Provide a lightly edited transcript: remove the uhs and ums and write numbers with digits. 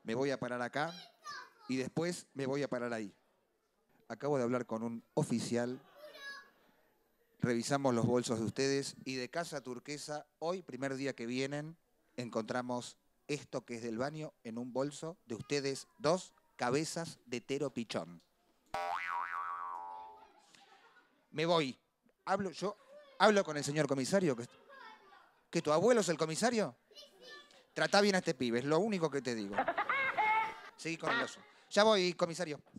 me voy a parar acá y después me voy a parar ahí. Acabo de hablar con un oficial, revisamos los bolsos de ustedes y de Casa Turquesa, hoy, primer día que vienen, encontramos esto que es del baño en un bolso de ustedes dos, cabezas de tero pichón. Me voy. Yo hablo con el señor comisario. ¿Que tu abuelo es el comisario? Tratá bien a este pibe, es lo único que te digo. Seguí con el oso. Ya voy, comisario.